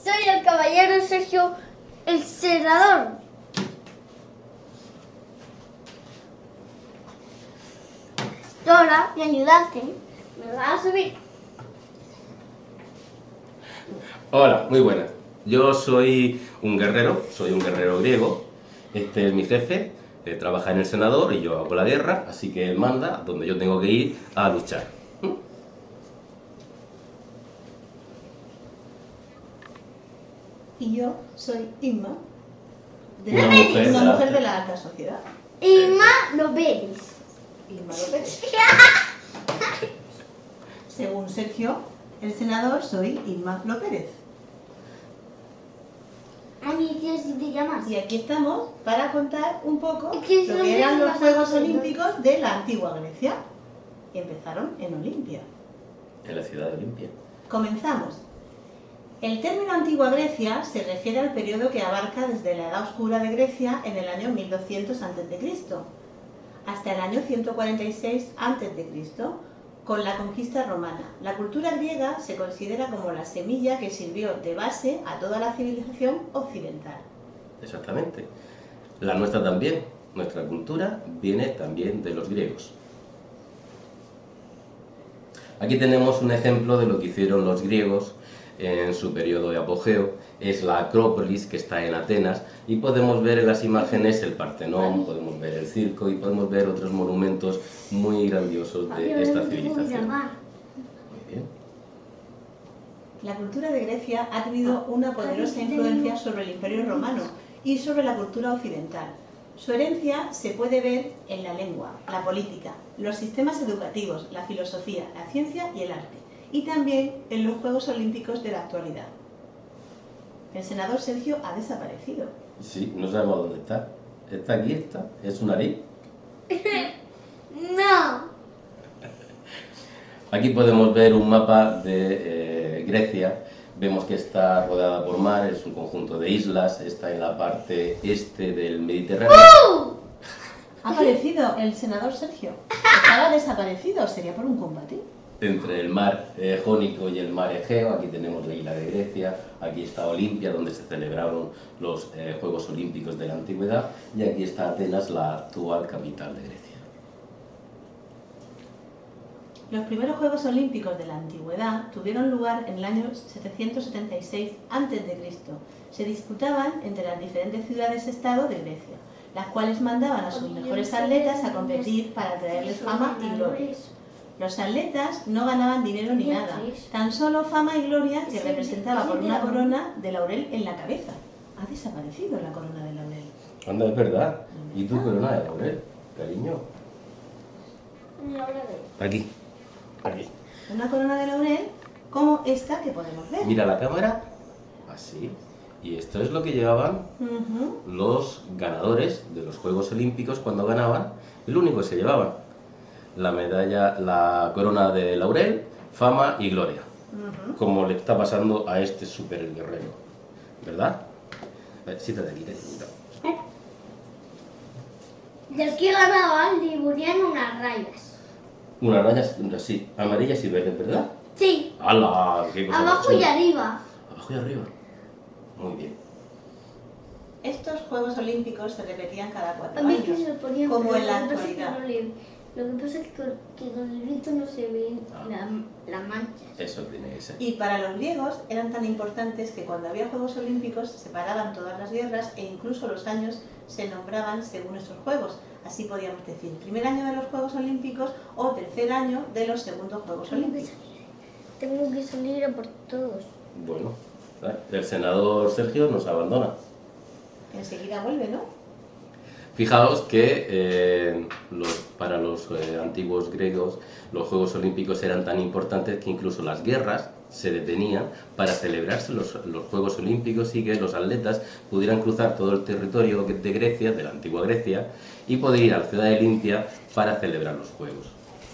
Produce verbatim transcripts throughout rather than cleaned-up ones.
Soy el caballero Sergio, el senador. Dora, mi ayudante, me va a subir. Hola, muy buenas. Yo soy un guerrero, soy un guerrero griego. Este es mi jefe, eh, trabaja en el senador y yo hago la guerra, así que él manda donde yo tengo que ir a luchar. Y yo soy Inma, de Una la, mujer una de la- mujer de la alta sociedad. Inma López. Inma López. Según Sergio, el senador, soy Inma López. A mi tío sí te llamas. Y aquí estamos para contar un poco Es que ese lo nombre que eran se los llama Juegos Sergio. Olímpicos de la antigua Grecia. Y empezaron en Olimpia. En la ciudad de Olimpia. Comenzamos. El término Antigua Grecia se refiere al periodo que abarca desde la Edad Oscura de Grecia en el año mil doscientos antes de Cristo hasta el año ciento cuarenta y seis antes de Cristo, con la conquista romana. La cultura griega se considera como la semilla que sirvió de base a toda la civilización occidental. Exactamente. La nuestra también. Nuestra cultura viene también de los griegos. Aquí tenemos un ejemplo de lo que hicieron los griegos en su periodo de apogeo. Es la Acrópolis, que está en Atenas, y podemos ver en las imágenes el Partenón, podemos ver el circo y podemos ver otros monumentos muy grandiosos de esta civilización. Muy bien. La cultura de Grecia ha tenido una poderosa influencia sobre el Imperio Romano y sobre la cultura occidental. Su herencia se puede ver en la lengua, la política, los sistemas educativos, la filosofía, la ciencia y el arte, y también en los Juegos Olímpicos de la actualidad. El senador Sergio ha desaparecido. Sí, no sabemos dónde está. Está aquí, está. ¿Es un nariz? No. Aquí podemos ver un mapa de eh, Grecia. Vemos que está rodeada por mar, es un conjunto de islas, está en la parte este del Mediterráneo. ¡Uh! Ha aparecido el senador Sergio. Estaba desaparecido, sería por un combate. Entre el mar eh, Jónico y el mar Egeo, aquí tenemos la isla de Grecia, aquí está Olimpia, donde se celebraron los eh, Juegos Olímpicos de la Antigüedad, y aquí está Atenas, la actual capital de Grecia. Los primeros Juegos Olímpicos de la Antigüedad tuvieron lugar en el año setecientos setenta y seis antes de Cristo. Se disputaban entre las diferentes ciudades-estado de Grecia, las cuales mandaban a sus mejores atletas a competir para traerles fama y gloria. Los atletas no ganaban dinero ni nada, tan solo fama y gloria que representaba por una corona de laurel en la cabeza. Ha desaparecido la corona de laurel. Anda, es verdad. ¿Y tu corona de laurel, cariño? Aquí. Aquí. Una corona de laurel como esta que podemos ver. Mira la cámara. Así. Y esto es lo que llevaban Ujú. los ganadores de los Juegos Olímpicos cuando ganaban. El único que se llevaban. La medalla, la corona de laurel, fama y gloria. Ujú. Como le está pasando a este super guerrero. ¿Verdad? A ver, siéntate aquí, cariñito. Del que ganaba le ponían unas rayas. Unas rayas así, amarillas y verdes, ¿verdad? Sí, ¡Hala! ¡Qué cosa más abajo y chula! arriba. Abajo y arriba. Muy bien. Estos Juegos Olímpicos se repetían cada A cuatro mí años, que se lo ponían, como pero en la lo que pasa es que actualidad. no le- Lo que pasa es que, que con el viento no se ven Ah. la- las manchas. Eso tiene que ser. Y para los griegos eran tan importantes que cuando había Juegos Olímpicos se paraban todas las guerras e incluso los años se nombraban según esos Juegos. Así podíamos decir, primer año de los Juegos Olímpicos o tercer año de los segundos Juegos Tengo que Olímpicos. salir, tengo que salir a por todos. Bueno, el senador Sergio nos abandona. Enseguida vuelve, ¿no? Fijaos que eh, los, para los eh, antiguos griegos los Juegos Olímpicos eran tan importantes que incluso las guerras se detenían para celebrarse los, los Juegos Olímpicos y que los atletas pudieran cruzar todo el territorio de Grecia, de la antigua Grecia, y poder ir a la ciudad de Olimpia para celebrar los Juegos.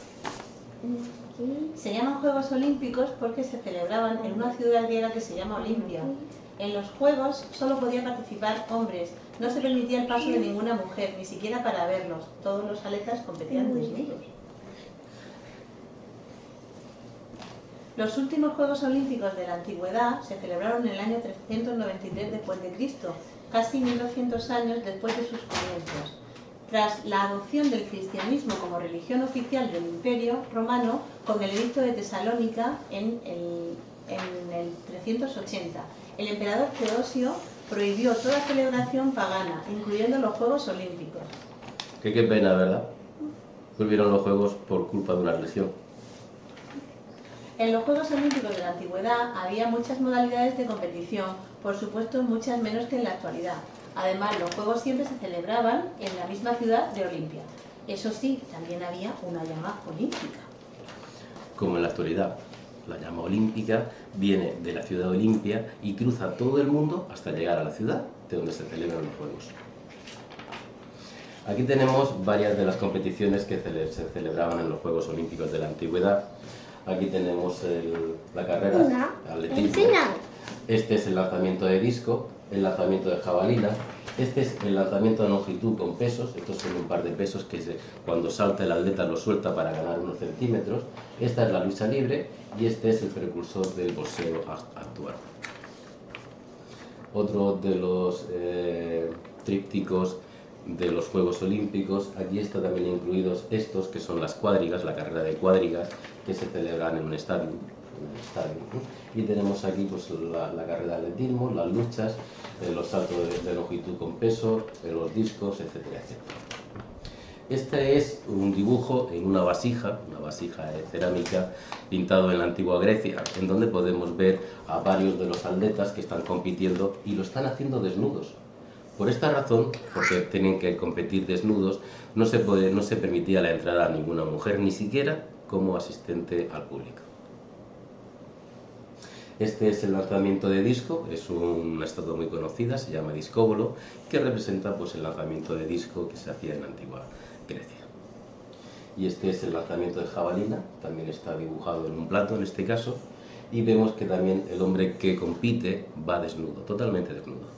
Se llaman Juegos Olímpicos porque se celebraban en una ciudad griega que se llama Olimpia. En los Juegos solo podían participar hombres, no se permitía el paso de ninguna mujer, ni siquiera para verlos. Todos los atletas competían desnudos. Los últimos Juegos Olímpicos de la Antigüedad se celebraron en el año trescientos noventa y tres después de Cristo, casi mil doscientos años después de sus comienzos. Tras la adopción del cristianismo como religión oficial del Imperio Romano con el Edicto de Tesalónica en el, en el trescientos ochenta, el emperador Teodosio prohibió toda celebración pagana, incluyendo los Juegos Olímpicos. Que qué pena, ¿verdad? Prohibieron los juegos por culpa de una religión. En los Juegos Olímpicos de la Antigüedad había muchas modalidades de competición, por supuesto muchas menos que en la actualidad. Además, los Juegos siempre se celebraban en la misma ciudad de Olimpia. Eso sí, también había una llama olímpica. Como en la actualidad, la llama olímpica viene de la ciudad de Olimpia y cruza todo el mundo hasta llegar a la ciudad de donde se celebran los Juegos. Aquí tenemos varias de las competiciones que se celebraban en los Juegos Olímpicos de la Antigüedad. Aquí tenemos el, la carrera Una. atletismo. Este es el lanzamiento de disco, el lanzamiento de jabalina. Este es el lanzamiento de longitud con pesos. Estos son un par de pesos que se, cuando salta el atleta lo suelta para ganar unos centímetros. Esta es la lucha libre y este es el precursor del boxeo actual. Otro de los eh, trípticos de los Juegos Olímpicos, aquí están también incluidos estos que son las cuadrigas, la carrera de cuadrigas que se celebran en un estadio, en un estadio ¿no? Y tenemos aquí pues, la, la carrera de atletismo, las luchas, eh, los saltos de, de longitud con peso, eh, los discos, etcétera, etcétera. Este es un dibujo en una vasija, una vasija de cerámica pintado en la antigua Grecia, en donde podemos ver a varios de los atletas que están compitiendo y lo están haciendo desnudos. Por esta razón, porque tienen que competir desnudos, no se, puede, no se permitía la entrada a ninguna mujer, ni siquiera como asistente al público. Este es el lanzamiento de disco, es una estatua muy conocida, se llama discóbolo, que representa pues, el lanzamiento de disco que se hacía en la antigua Grecia. Y este es el lanzamiento de jabalina, también está dibujado en un plato en este caso, y vemos que también el hombre que compite va desnudo, totalmente desnudo.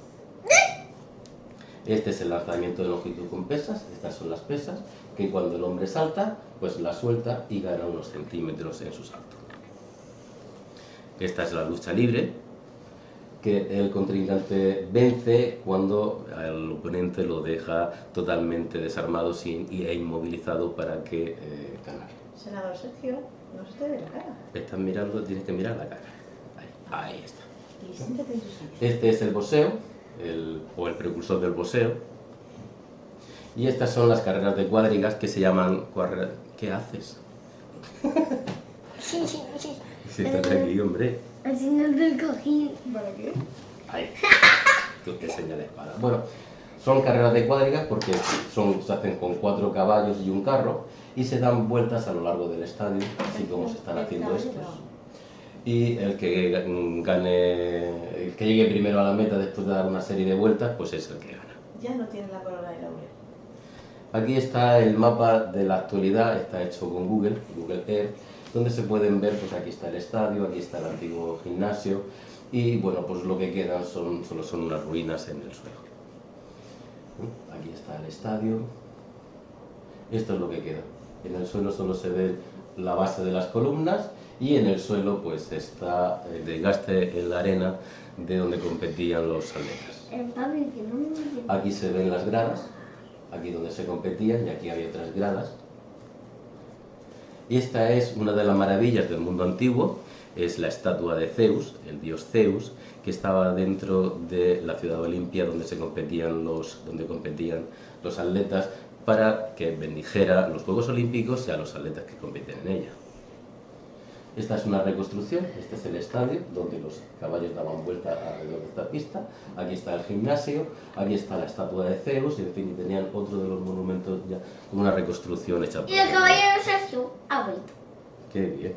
Este es el lanzamiento de longitud con pesas, estas son las pesas, que cuando el hombre salta, pues la suelta y gana unos centímetros en su salto. Esta es la lucha libre, que el contrincante vence cuando al oponente lo deja totalmente desarmado sin, e inmovilizado para que eh, ganar. Senador Sergio, no se te ve la cara. Estás mirando, tienes que mirar la cara. Ahí, ahí está. Y siéntate en tu silla. Este es el boxeo, el, o el precursor del boxeo. Y estas son las carreras de cuadrigas que se llaman... ¿Qué haces? Sí, sí, sí. Si estás aquí, hombre. Al señor del cojín. ¿Para qué? Ahí. Tú te señales para. Bueno, son carreras de cuadrigas porque son, se hacen con cuatro caballos y un carro y se dan vueltas a lo largo del estadio, así como se están haciendo estos. Y el que gane, el que llegue primero a la meta después de dar una serie de vueltas, pues es el que gana. Ya no tiene la corona de laurel. Aquí está el mapa de la actualidad, está hecho con Google, Google Earth, donde se pueden ver, pues aquí está el estadio, aquí está el antiguo gimnasio y bueno, pues lo que quedan son, solo son unas ruinas en el suelo. Aquí está el estadio, esto es lo que queda. En el suelo solo se ve la base de las columnas y en el suelo pues está el desgaste en la arena de donde competían los atletas. Aquí se ven las gradas, aquí donde se competían y aquí había otras gradas. Y esta es una de las maravillas del mundo antiguo, es la estatua de Zeus, el dios Zeus, que estaba dentro de la ciudad de Olimpia donde se competían los, donde competían los atletas para que bendijera los Juegos Olímpicos y a los atletas que compiten en ella. Esta es una reconstrucción, este es el estadio donde los caballos daban vuelta alrededor de esta pista, aquí está el gimnasio, aquí está la estatua de Zeus, y en fin, tenían otro de los monumentos ya con una reconstrucción hecha por... Y el caballero Sergio ha vuelto. Qué bien.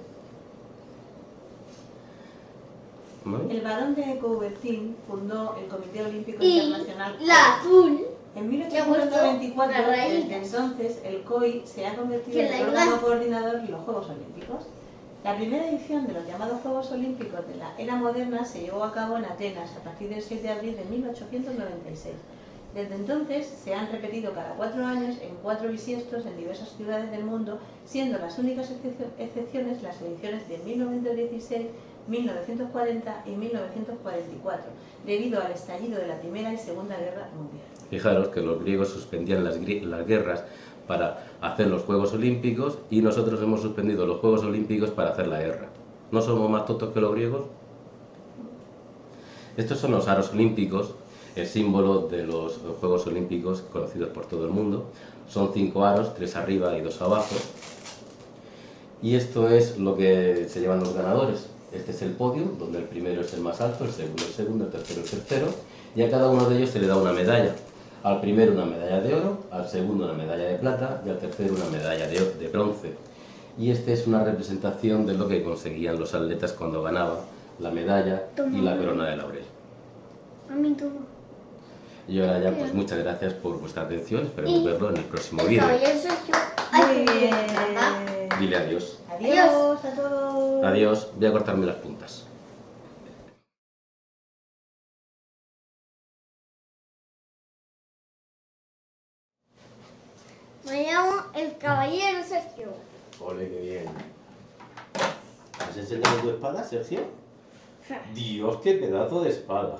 ¿No? El barón de Coubertin fundó el Comité Olímpico Y Internacional. la azul. En mil ochocientos noventa y cuatro, la raíz. desde entonces, el C O I se ha convertido Que en la el igual. órgano coordinador de los Juegos Olímpicos. La primera edición de los llamados Juegos Olímpicos de la era moderna se llevó a cabo en Atenas a partir del siete de abril de mil ochocientos noventa y seis. Desde entonces se han repetido cada cuatro años en cuatro bisiestos en diversas ciudades del mundo, siendo las únicas excepciones las ediciones de mil novecientos dieciséis, mil novecientos cuarenta y mil novecientos cuarenta y cuatro, debido al estallido de la Primera y Segunda Guerra Mundial. Fijaros que los griegos suspendían las, las guerras para hacer los Juegos Olímpicos y nosotros hemos suspendido los Juegos Olímpicos para hacer la guerra. ¿No somos más tontos que los griegos? Estos son los aros olímpicos, el símbolo de los Juegos Olímpicos conocidos por todo el mundo. Son cinco aros, tres arriba y dos abajo. Y esto es lo que se llevan los ganadores. Este es el podio, donde el primero es el más alto, el segundo el segundo, el tercero el tercero, y a cada uno de ellos se le da una medalla. Al primero una medalla de oro, al segundo una medalla de plata y al tercero una medalla de, de bronce. Y esta es una representación de lo que conseguían los atletas cuando ganaban la medalla y la corona de laurel. A mí todo. Y ahora ya, pues muchas gracias por vuestra atención, esperemos verlo en el próximo vídeo. Muy bien. Dile adiós. Adiós a todos. Adiós, voy a cortarme las puntas. Me llamo el caballero Sergio. Ole, qué bien. ¿Has enseñado tu espada, Sergio? Dios, qué pedazo de espada.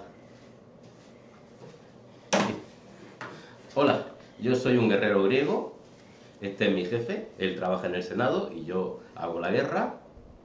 Hola, yo soy un guerrero griego. Este es mi jefe, él trabaja en el Senado y yo hago la guerra.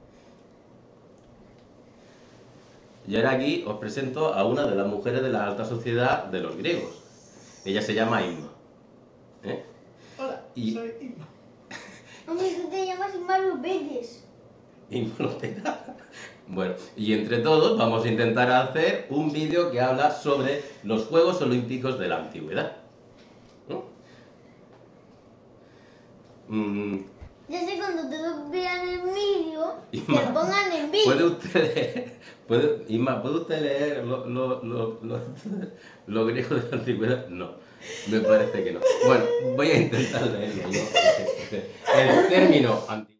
Y ahora aquí os presento a una de las mujeres de la alta sociedad de los griegos. Ella se llama Inma. ¿Eh? Hola, Y- soy Inma. Hombre, tú te llamas Inma López. Inma Lopeta. Bueno, y entre todos vamos a intentar hacer un vídeo que habla sobre los Juegos Olímpicos de la Antigüedad. ¿No? Mm, Ya sé cuando te vean el vídeo, Inma, te pongan en ¿Puede vídeo. usted leer, puede, Inma, ¿puede usted leer lo, lo, lo, lo, lo griego de la antigüedad? No, me parece que no. Bueno, voy a intentar leerlo yo. El término antiguo.